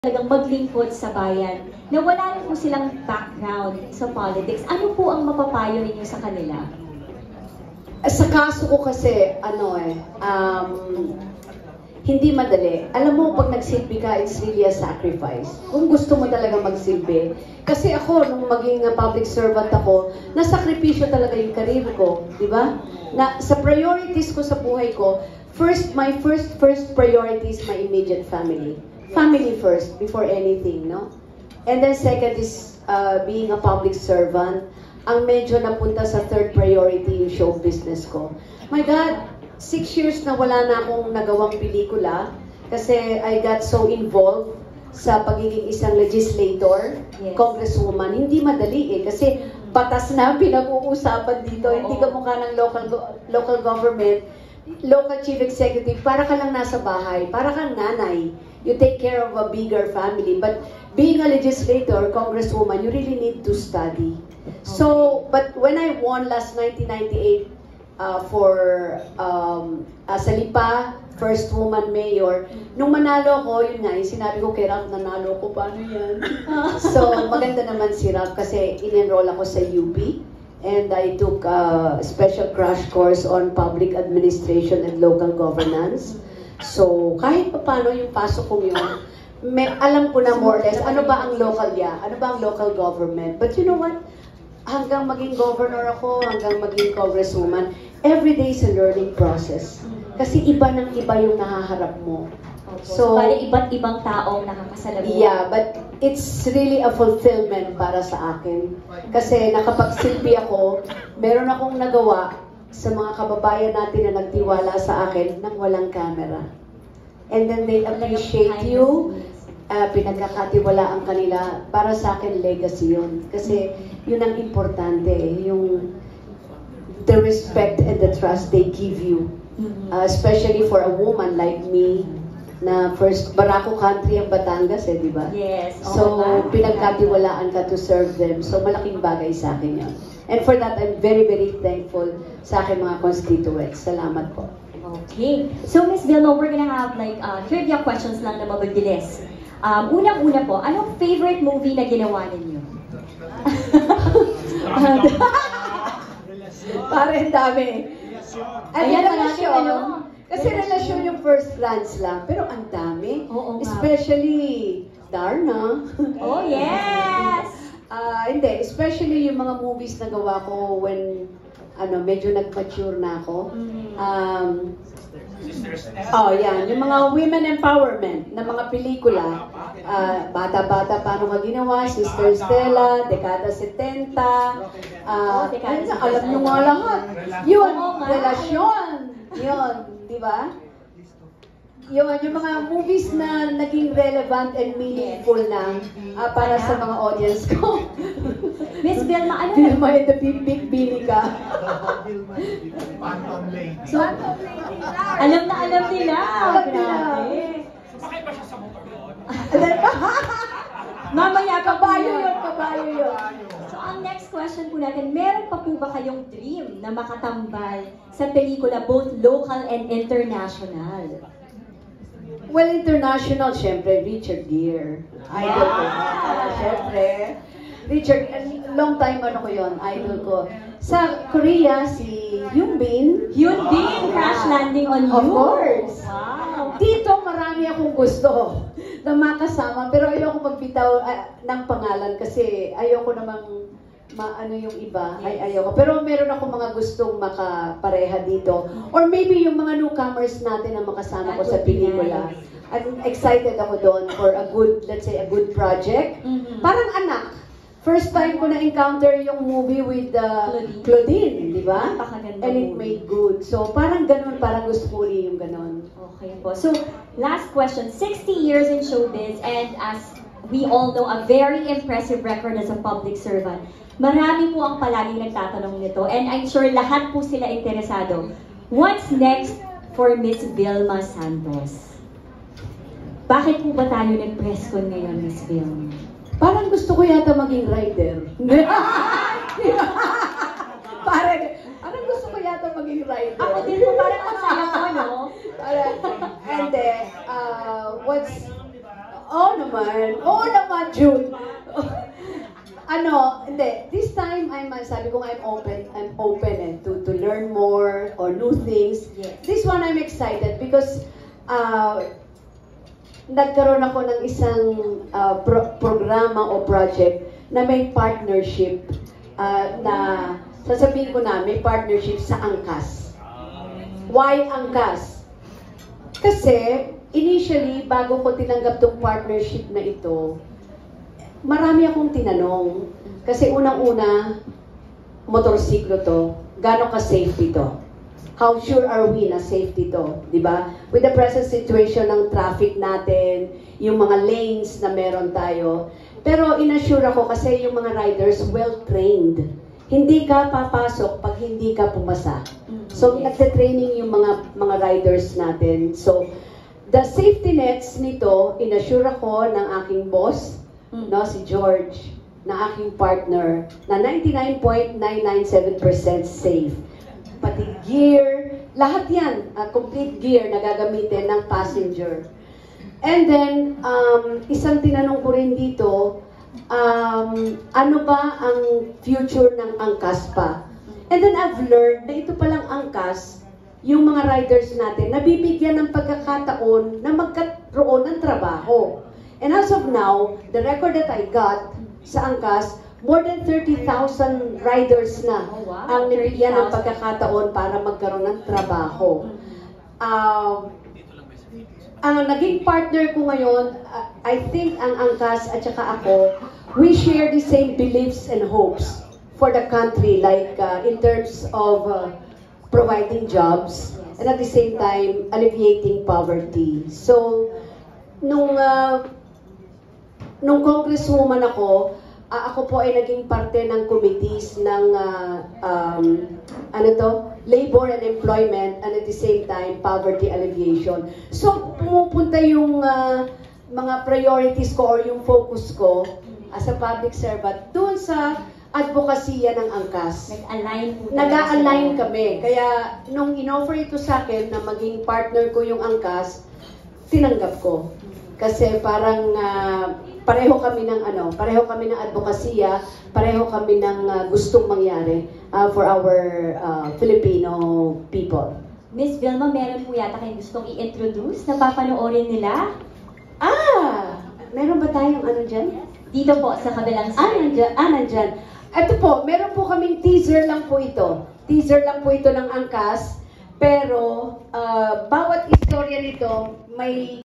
talagang maglingkod sa bayan na wala rin po silang background sa politics. Ano po ang mapapayo ninyo sa kanila? Sa kaso ko kasi, hindi madali. Alam mo, pag nagsilbi ka, it's really a sacrifice. Kung gusto mo talaga magsilbi. Kasi ako, nung maging public servant ako, nasakripisyo talaga yung career ko. Di ba? Sa priorities ko sa buhay ko, my first priority is my immediate family. Family first, before anything, no? And then second is being a public servant. Ang medyo napunta sa third priority yung show business ko. My God, 6 years na wala na akong nagawang pelikula kasi I got so involved sa pagiging isang legislator, yes, congresswoman. Hindi madali eh kasi batas na pinag-uusapan dito. Hindi ka mukha ng local government, local chief executive, para ka lang nasa bahay, para kang nanay. You take care of a bigger family. But being a legislator, congresswoman, you really need to study. So, but when I won last 1998 as a Lipa, first woman mayor, nung manalo ko, yun nga, yung sinabi ko kay Ralph, nanalo ko, paano yan? So, maganda naman si Ralph kasi in-enroll ako sa UP. And I took a special crash course on public administration and local governance. So, kahit pa paano yung pasok ko yun, alam ko na more or less, ano ba ang local government. But you know what? Hanggang maging governor ako, hanggang maging congresswoman, every day is a learning process. Kasi iba ng iba yung nahaharap mo. So, bali iba't ibang taong nakakasalamuha. Yeah, but it's really a fulfillment para sa akin. Kasi nakapagsilbi ako, meron akong nagawa sa mga kababayan natin na nagtiwala sa akin nang walang camera. And then they appreciate you, pinagkakatiwalaan kanila. Para sa akin, legacy yun. Kasi yun ang importante, yung the respect and the trust they give you. Especially for a woman like me, na first Barako country ang Batangas di ba? Yes. So, pinagkatiwalaan ka to serve them. So, malaking bagay sa akin yun. And for that, I'm very, very thankful sa aking mga constituents. Salamat po. Okay. So, Ms. Vilma, we're gonna have like trivia questions lang na mabilis. Unang-una po, anong favorite movie na ginawa ninyo? Parang dami. Ayan, relasyon. Kasi relasyon yung first glance lang. Pero ang dami. Oo, especially Darna. Oh, yes! Hindi. Especially yung mga movies na gawa ko when medyo nag-mature na ako. Yan. Yung mga women empowerment na mga pelikula. Bata-bata, paano ka ginawa? Sister Stella, Dekada 70. Alam nyo nga lahat. Yun, relasyon. Yun, di ba? Yun, yung mga movies na naging relevant and meaningful na para sa mga audience ko. Miss Vilma, ano na? Vilma and the Big Billy ka. So, alam na alam nila. Sumakay ba siya sa motor doon? Mamaya kabayo yun. So, ang next question po natin, meron pa po ba kayong dream na makatambal sa pelikula both local and international? Well, international, syempre, Richard Gere. Idol ko. Syempre. Richard, long time ko yun, idol ko. Sa Korea, si Hyun Bin. Crash Landing on You. Of course. Wow. Dito, marami akong gusto na makasama. Pero ayoko magbitaw ng pangalan kasi ayoko namang yung iba. Ayoko. Pero meron ako mga gustong makapareha dito. Or maybe yung mga newcomers natin na makasama ko sa pelikula. I'm excited ako doon for a good, let's say, a good project. Parang anak. First time ko na-encounter yung movie with Claudine, di ba? And it made good. So, parang ganun, parang gusto ko rin yung ganun. Okay po. So, last question. 60 years in showbiz and as we all know, a very impressive record as a public servant. Marami po ang palaging nagtatanong nito and I'm sure lahat po sila interesado. What's next for Miss Vilma Santos? Bakit po ba tayo nag-press con ngayon, Miss Vilma? Parang gusto ko yata maging writer. Parang gusto ko yata maging writer. Ako din po, parang ang saya ko, no? And what's Oo naman, June. Hindi. This time, sabi ko, I'm open to learn more or new things. Yes. This one, I'm excited because nagkaroon ako ng isang programa o project na may partnership na sasabihin ko na may partnership sa Angkas. Why Angkas? Kasi initially, bago ko tinanggap tong partnership na ito, marami akong tinanong. Kasi unang-una, motorsiklo to. Gano'n ka-safety to? How sure are we na safety to? Diba? With the present situation ng traffic natin, yung mga lanes na meron tayo. Pero inassure ako kasi yung mga riders well-trained. Hindi ka papasok pag hindi ka pumasa. So, nagte-training yung mga riders natin. So, the safety nets nito, inassure ako ng aking boss, no, si George, na aking partner, na 99.997% safe. Pati gear, lahat yan, complete gear na gagamitin ng passenger. And then, isang tinanong ko rin dito, ano ba ang future ng Angkas pa? And then I've learned na ito palang Angkas, yung mga riders natin, nabibigyan ng pagkakataon na magkaroon ng trabaho. And as of now, the record that I got sa Angkas, more than 30,000 riders na ang nabigyan ng pagkakataon para magkaroon ng trabaho. Ang naging partner ko ngayon, I think ang Angkas at saka ako, we share the same beliefs and hopes for the country, like in terms of providing jobs and at the same time alleviating poverty. So, nung congresswoman ako po ay naging parte ng committees ng labor and employment and at the same time poverty alleviation. So, pumupunta yung mga priorities ko or yung focus ko as a public servant doon sa advokasya ng Angkas. Nag-a-align kami. Kaya, nung in-offer ito sa akin na maging partner ko yung Angkas, tinanggap ko. Kasi parang pareho kami ng advokasya, pareho kami ng gustong mangyari for our Filipino people. Miss Vilma, meron po yata kayong gustong i-introduce na papanoorin nila? Meron ba tayong dyan? Dito po, sa kabilang side. Nandyan. Ito po, meron po kaming teaser lang po ito. Teaser lang po ito ng Angkas. Pero, bawat istorya nito, may